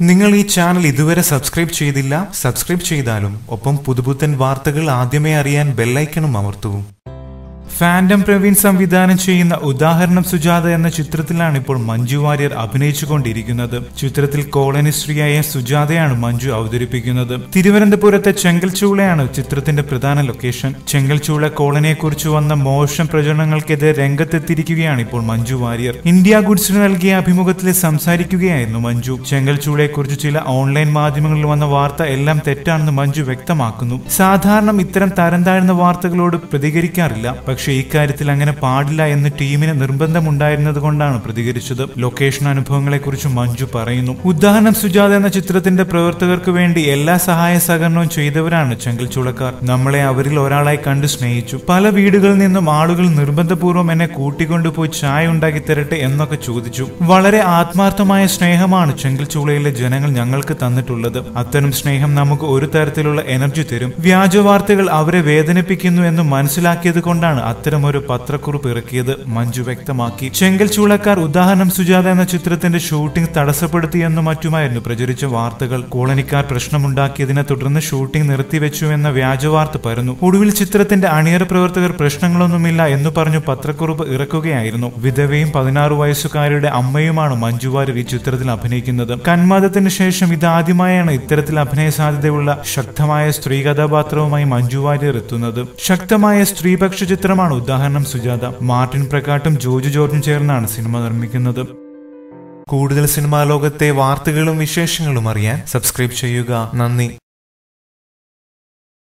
നിങ്ങൾ ഈ ചാനൽ ഇതുവരെ സബ്സ്ക്രൈബ് ചെയ്തില്ല, സബ്സ്ക്രൈബ് ചെയ്താലും ഒപ്പം പുതുപുത്തൻ വാർത്തകൾ ആദ്യമേ അറിയാൻ ബെല്ലൈക്കണും അമർത്തൂ. ഫാൻഡം പ്രവീൺ സംവിധാനം ചെയ്യുന്ന ഉദാഹരണം സുജാത എന്ന ചിത്രത്തിലാണ് ഇപ്പോൾ മഞ്ജു വാര്യർ അഭിനയിച്ചുകൊണ്ടിരിക്കുന്നത്. ചിത്രത്തിൽ കോളനിസ്ത്രീയായ സുജാതയാണ് മഞ്ജു അവതരിപ്പിക്കുന്നത്. തിരുവനന്തപുരത്തെ ചെങ്കൽച്ചൂളയാണ് ചിത്രത്തിന്റെ പ്രധാന ലൊക്കേഷൻ. ചെങ്കൽച്ചൂള കോളനിയെക്കുറിച്ച് വന്ന മോശം പ്രചരണങ്ങൾക്കെതിരെ രംഗത്തെത്തിയിരിക്കുകയാണ് ഇപ്പോൾ മഞ്ജു വാര്യർ. ഇന്ത്യ ഗുഡ്സിന് നൽകിയ അഭിമുഖത്തിൽ സംസാരിക്കുകയായിരുന്നു മഞ്ജു. ചെങ്കൽച്ചൂളയെക്കുറിച്ച് ചില ഓൺലൈൻ മാധ്യമങ്ങളിൽ വന്ന വാർത്ത എല്ലാം തെറ്റാണെന്ന് മഞ്ജു വ്യക്തമാക്കുന്നു. സാധാരണ ഇത്തരം തരം താഴ്ന്ന വാർത്തകളോട് പ്രതികരിക്കാറില്ല. പക്ഷേ ഇക്കാര്യത്തിൽ അങ്ങനെ പാടില്ല എന്ന് ടീമിന് നിർബന്ധമുണ്ടായിരുന്നത് കൊണ്ടാണ് പ്രതികരിച്ചത്. ലൊക്കേഷൻ അനുഭവങ്ങളെ കുറിച്ച് മഞ്ജു പറയുന്നു. ഉദാഹരണം സുജാത എന്ന ചിത്രത്തിന്റെ പ്രവർത്തകർക്ക് വേണ്ടി എല്ലാ സഹായ സഹകരണവും ചെയ്തവരാണ് ചെങ്കൽച്ചൂളക്കാർ. നമ്മളെ അവരിൽ ഒരാളായി കണ്ട് സ്നേഹിച്ചു. പല വീടുകളിൽ നിന്നും ആളുകൾ നിർബന്ധപൂർവ്വം എന്നെ കൂട്ടിക്കൊണ്ടുപോയി ചായ ഉണ്ടാക്കി തരട്ടെ എന്നൊക്കെ ചോദിച്ചു. വളരെ ആത്മാർത്ഥമായ സ്നേഹമാണ് ചെങ്കൽച്ചൂളയിലെ ജനങ്ങൾ ഞങ്ങൾക്ക് തന്നിട്ടുള്ളത്. അത്തരം സ്നേഹം നമുക്ക് ഒരു തരത്തിലുള്ള എനർജി തരും. വ്യാജ വാർത്തകൾ അവരെ വേദനിപ്പിക്കുന്നു എന്ന് മനസ്സിലാക്കിയത് കൊണ്ടാണ് അത്തരമൊരു പത്രക്കുറിപ്പ് ഇറക്കിയത് മഞ്ജു വ്യക്തമാക്കി. ചെങ്കൽച്ചൂളക്കാർ ഉദാഹരണം സുജാത എന്ന ചിത്രത്തിന്റെ ഷൂട്ടിംഗ് തടസ്സപ്പെടുത്തിയെന്നും മറ്റുമായിരുന്നു പ്രചരിച്ച വാർത്തകൾ. കോളനിക്കാർ പ്രശ്നമുണ്ടാക്കിയതിനെ തുടർന്ന് ഷൂട്ടിംഗ് നിർത്തിവെച്ചു എന്ന വ്യാജവാർത്ത പരന്നു. ഒടുവിൽ ചിത്രത്തിന്റെ അണിയറ പ്രവർത്തകർ പ്രശ്നങ്ങളൊന്നുമില്ല എന്ന് പറഞ്ഞു പത്രക്കുറിപ്പ് ഇറക്കുകയായിരുന്നു. വിധവയും 16 വയസ്സുകാരുടെ അമ്മയുമാണ് മഞ്ജു വാര്യർ ഈ ചിത്രത്തിൽ അഭിനയിക്കുന്നത്. കന്മാദത്തിന് ശേഷം ഇതാദ്യമായാണ് ഇത്തരത്തിൽ അഭിനയ സാധ്യതയുള്ള ശക്തമായ സ്ത്രീ കഥാപാത്രവുമായി മഞ്ജു വാര്യർ എത്തുന്നത്. ശക്തമായ സ്ത്രീപക്ഷ ചിത്രമാണ് ഉദാഹരണം സുജാത. മാർട്ടിൻ പ്രകാട്ടും ജോജു ജോർജും ചേർന്നാണ് സിനിമ നിർമ്മിക്കുന്നത്. കൂടുതൽ സിനിമാ ലോകത്തെ വാർത്തകളും വിശേഷങ്ങളും അറിയാൻ സബ്സ്ക്രൈബ് ചെയ്യുക. നന്ദി.